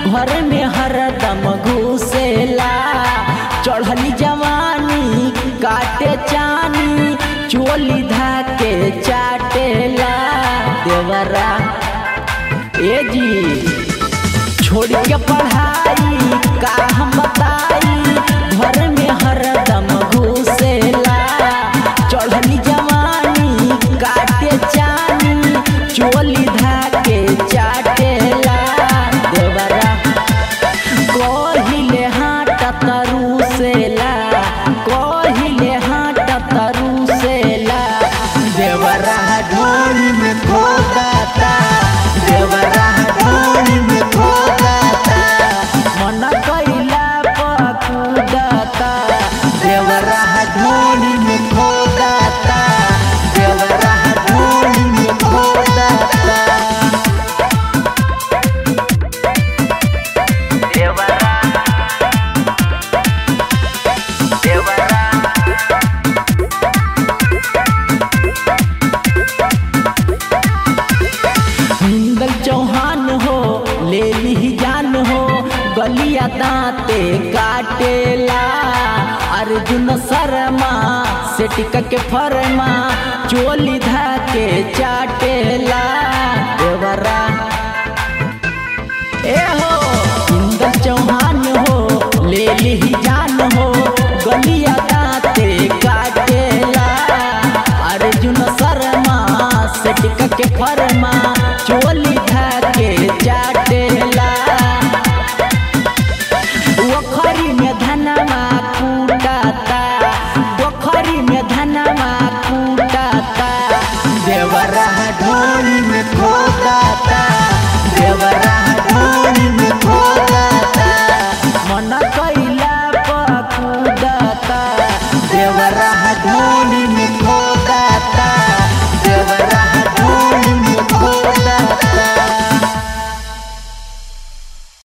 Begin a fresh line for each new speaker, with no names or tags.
घर में हरदम घुसेला। चढ़ली जवानी काटे चानी चोली धाके चाटेला। देवरा ए जी छोड़ के पढ़ाई का हम बताई, घर में हरदम घुसेला। चढ़ली जवानी काटे चानी चोली धाके चाटेला। देवरा कहिले हाट तरुसेला, कहिले हाट तरुसेला। देवरा ढोली में खोदाता, देवरा ढोली में खोदाता। मन कैला पकुदाता, देवरा ढोली में खोदाता, देवरा ढोली में खोदाता। चौहान हो ले ली जान हो, गलिया दांते काटेला। अर्जुन शर्मा से टिका के फरमा चोली धाके चाटेला। देवरा ए हो चौहान हो ले ली जान हो, गलिया